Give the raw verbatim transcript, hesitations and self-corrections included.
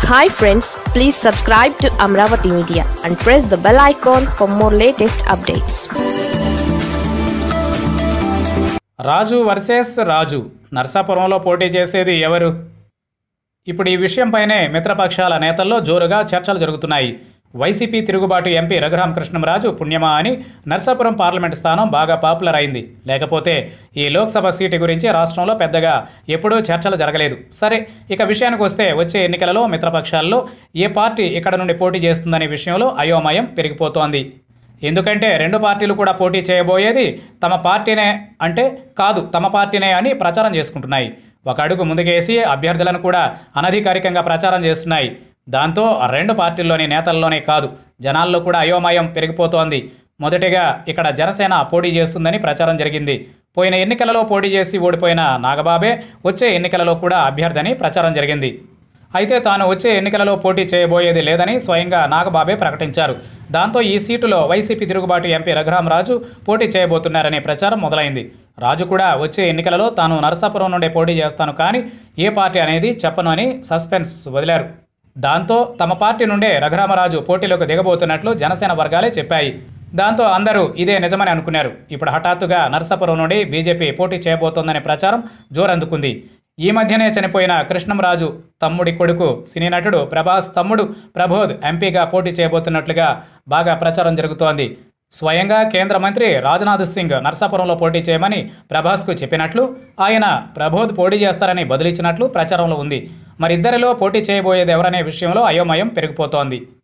Hi friends, please subscribe to Amaravathi Media and press the bell icon for more latest updates. Raju versus Raju నరసాపురంలో పోటీ చేసేది ఎవరు? ఇప్పుడు ఈ విషయంపైనే మిత్రపక్షాల నేతల్లో జోరుగా చర్చలు జరుగుతున్నాయి. వైసీపీ తిరుగుబాటు ఎంపీ రఘురామకృష్ణంరాజు పుణ్యమా అని నరసాపురం పార్లమెంటు స్థానం బాగా పాపులర్ అయింది. లేకపోతే ఈ లోక్సభ సీటు గురించి రాష్ట్రంలో పెద్దగా ఎప్పుడూ చర్చలు జరగలేదు. సరే, ఇక విషయానికి వస్తే వచ్చే ఎన్నికలలో మిత్రపక్షాల్లో ఏ పార్టీ ఇక్కడ నుండి పోటీ చేస్తుందనే విషయంలో అయోమయం పెరిగిపోతోంది. ఎందుకంటే రెండు పార్టీలు కూడా పోటీ చేయబోయేది తమ పార్టీనే అంటే కాదు తమ పార్టీనే అని ప్రచారం చేసుకుంటున్నాయి. ఒక అడుగు ముందుకేసి అభ్యర్థులను కూడా అనధికారికంగా ప్రచారం చేస్తున్నాయి. దాంతో రెండు పార్టీల్లోని నేతల్లోనే కాదు జనాల్లో కూడా అయోమయం పెరిగిపోతోంది. మొదటిగా ఇక్కడ జనసేన పోటీ చేస్తుందని ప్రచారం జరిగింది. పోయిన ఎన్నికలలో పోటీ చేసి ఓడిపోయిన నాగబాబే వచ్చే ఎన్నికలలో కూడా అభ్యర్థని ప్రచారం జరిగింది. అయితే తాను వచ్చే ఎన్నికలలో పోటీ చేయబోయేది లేదని స్వయంగా నాగబాబే ప్రకటించారు. దాంతో ఈ సీటులో వైసీపీ తిరుగుబాటు ఎంపీ రఘురామరాజు పోటీ చేయబోతున్నారనే ప్రచారం మొదలైంది. రాజు కూడా వచ్చే ఎన్నికలలో తాను నరసాపురం నుండే పోటీ చేస్తాను కానీ ఏ పార్టీ అనేది చెప్పను అని సస్పెన్స్ వదిలారు. దాంతో తమ పార్టీ నుండే రఘురామరాజు పోటీలోకి దిగబోతున్నట్లు జనసేన వర్గాలే చెప్పాయి. దాంతో అందరూ ఇదే నిజమని అనుకున్నారు. ఇప్పుడు హఠాత్తుగా నరసాపురం నుండి బీజేపీ పోటీ చేయబోతోందనే ప్రచారం జోరందుకుంది. ఈ మధ్యనే చనిపోయిన కృష్ణంరాజు తమ్ముడి కొడుకు సినీ నటుడు ప్రభాస్ తమ్ముడు ప్రబోధ్ ఎంపీగా పోటీ చేయబోతున్నట్లుగా బాగా ప్రచారం జరుగుతోంది. స్వయంగా కేంద్ర మంత్రి రాజ్నాథ్ సింగ్ నరసాపురంలో పోటీ చేయమని ప్రభాస్కు చెప్పినట్లు, ఆయన ప్రబోధ్ పోటీ చేస్తారని బదులిచ్చినట్లు ప్రచారంలో ఉంది. మరిద్దరిలో పోటీ చేయబోయేది ఎవరనే విషయంలో అయోమయం పెరిగిపోతోంది.